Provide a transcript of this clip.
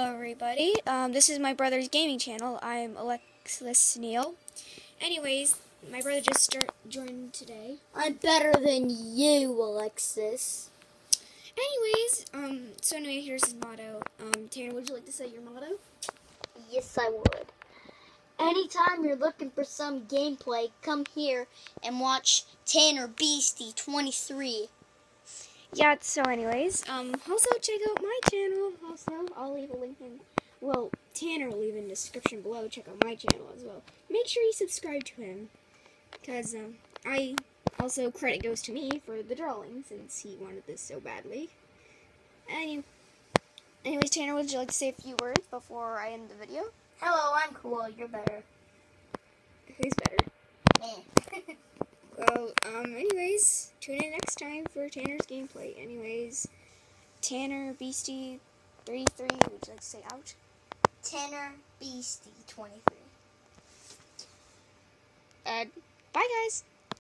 everybody. This is my brother's gaming channel. I'm Alexis Neal. Anyways, my brother just joined today. I'm better than you, Alexis. So anyway, here's his motto. Tanner, would you like to say your motto? Yes, I would. Anytime you're looking for some gameplay, come here and watch Tanner Beastie 23. Yeah, so anyways, also check out my channel. Also, I'll leave a link in, Tanner will leave in the description below. Check out my channel as well. Make sure you subscribe to him, because, credit goes to me for the drawing, since he wanted this so badly. Anyways, Tanner, would you like to say a few words before I end the video? Hello, I'm cool. You're better. Who's better? Me. Anyways, tune in next time for Tanner's gameplay. Anyways, Tanner Beastie 33, would you like to say out? Tanner Beastie 23. Bye guys!